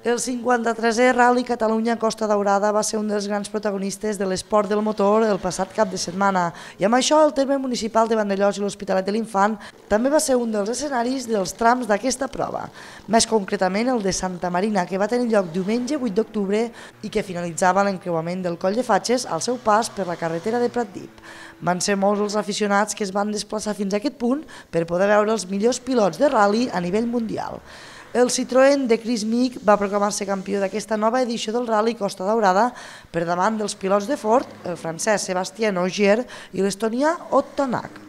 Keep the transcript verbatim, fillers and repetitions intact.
El cinquanta-tresè Rally Catalunya Costa Daurada va ser un dels grans protagonistes de l'esport del motor el passat cap de setmana i amb això el terme municipal de Vandellòs i l'Hospitalet de l'Infant també va ser un dels escenaris dels trams d'aquesta prova, més concretament el de Santa Marina, que va tenir lloc diumenge vuit d'octubre i que finalitzava l'encreuament del Coll de Fatxes al seu pas per la carretera de Pratdip. Van ser molts els aficionats que es van desplaçar fins a aquest punt per poder veure els millors pilots de rally a nivell mundial. El Citroën de Chris Meek va proclamar-se campió d'aquesta nova edició del Rally Costa Daurada per davant dels pilots de Ford, el francès Sébastien Ogier i l'estonià Otto Nack.